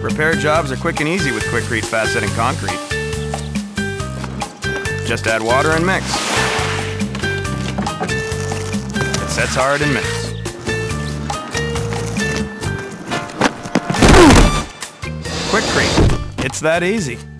Repair jobs are quick and easy with Quikrete fast-setting concrete. Just add water and mix. It sets hard in minutes. Quikrete. It's that easy.